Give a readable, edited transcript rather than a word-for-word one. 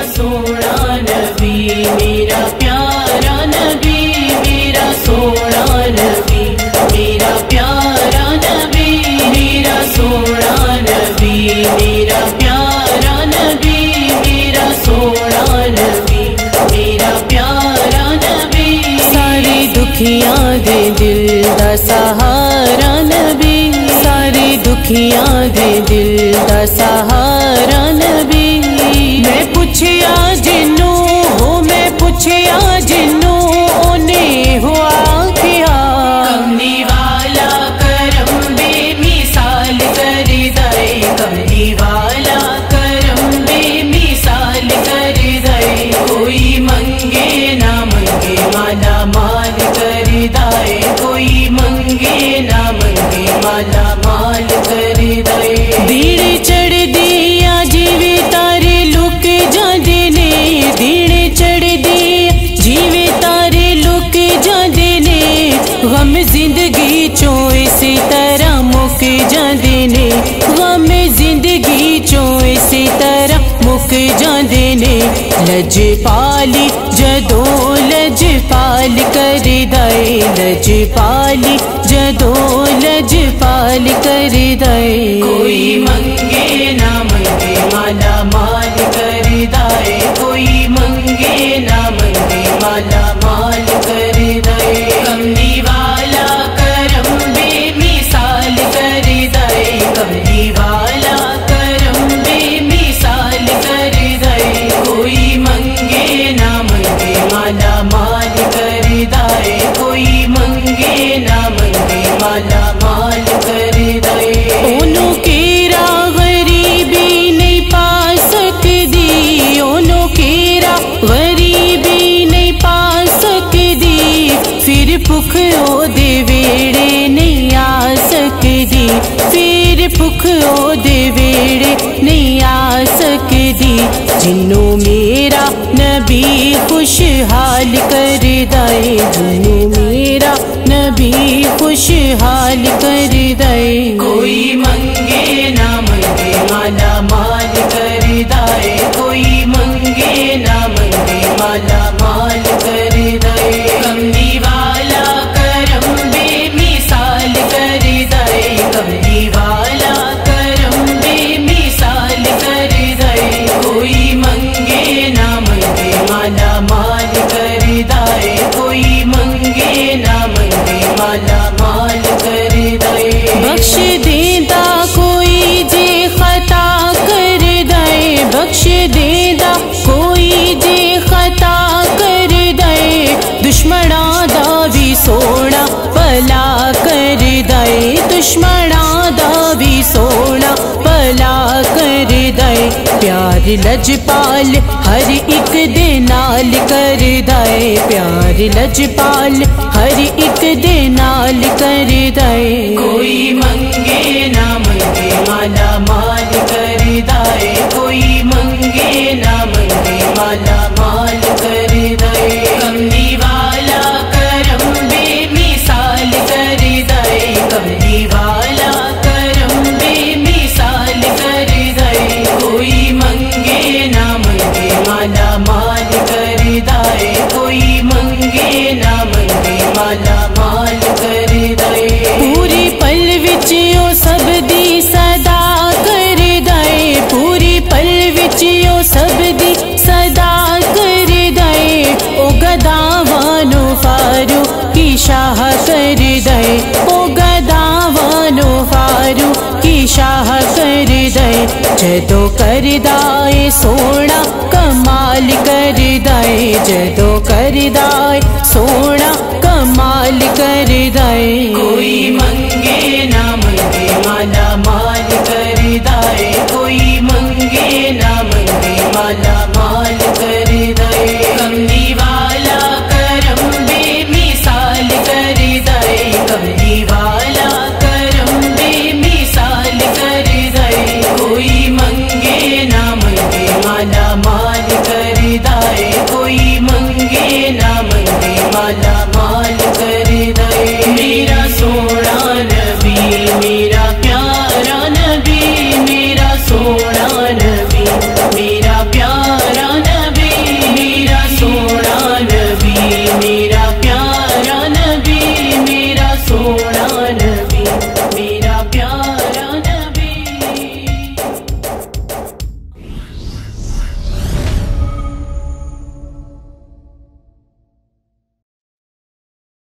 सोना नबी, मेरा प्यारा नबी, मेरा सोना नबी, मेरा प्यारा नबी, मेरा सोना नबी, मेरा प्यारा नबी, मेरा सोना नबी, मेरा प्यारा नबी। सारे दुखियां दे दिल दा सहारा नबी, सारे दुखियां दे दिल दा सहारा नबी। मैं पुछया जिन्नू हो, मैं पुछया जिन्नू ओने हुआ क्या। कमली वाला करम बेमिसाल कर दे, कमली वाला करम बेमिसाल कर दे। कोई मंगे ना मंगे माला माल कर दे, कोई मंगे ना मंगे माला माल कर दे। दीड़ चढ़ दिया जीवे तारे लुक जाते ने, दीड़ चढ़ दिया जीवे तारे लुक जाते ने। गम जिंदगी चो इसी तरह मुक जाते ने, गम जिंदगी चो इसी तरह मुक जाते ने। लजपाली जदों लजपाल कर दे, लजपाली जदों लजपाल कर दे। कोई मंगे ना मंगे माला माल कर दे, कोई मंगे ना मंगे माला माल कर दे। कमली वाला करम बेमिसाल कर दे, कमली वाला करम बेमिसाल कर दे। कोई मंगे ना मंगे माला माल कर दे, कोई मंगे ना मंगे माला माल कर दे। ओनों केरा गरीबी नहीं पा सकदी, ओनों केरा गरीबी नहीं पा सकदी। फिर भुख ओदे वेड़े नहीं आ सकदी, फिर भुख ओदे वेड़े नहीं आ सकदी। जिन्नू मेरा नबी खुशहाल कर दे, जिन्नू मेरा नबी खुशहाल कर दे। कोई मंगे ना मंगे माला माल कर दे, कोई मंगे ना मंगे माला माल कर दे। कमली वाला करम बेमिसाल कर दे, कमली वाला करम बेमिसाल कर दे। कोई मंगे ना मंगे माला माल कर दे, कोई मंगे ना मंगे माला माल कर दे। बख्श देता कोई जे खता कर दे, बख्श देता कोई जे खता कर दे। दुश्मना दा भी सोना भला कर दे, दुश्मना दा भी सोना भला कर दे। प्यार लजपाल हर एक दे नाल कर दे, प्यार लजपाल हर एक दे नाल कर दे। कोई मंगे ना मंगे माला माल कर दे, कोई मंगे ना मंगे माला माल कर दे। कमली वाला करम बेमिसाल कर दे, कमली वाला करम बेमिसाल कर दे। कोई मंगे ना मंगे माला माल कर दे, कोई मंगे ना मंगे माला माल कर दे। पूरी पल विच ओ सब दी सदा कर दे, पूरी पल विच ओ सब दी सदा कर दे। ओ गदावानो फारू की शाह कर दे, ओ गदावानो फारू की शाह कर दे। जदों कर दाए सोना कमाल कर दे, जदों कर दाए सोना कमाल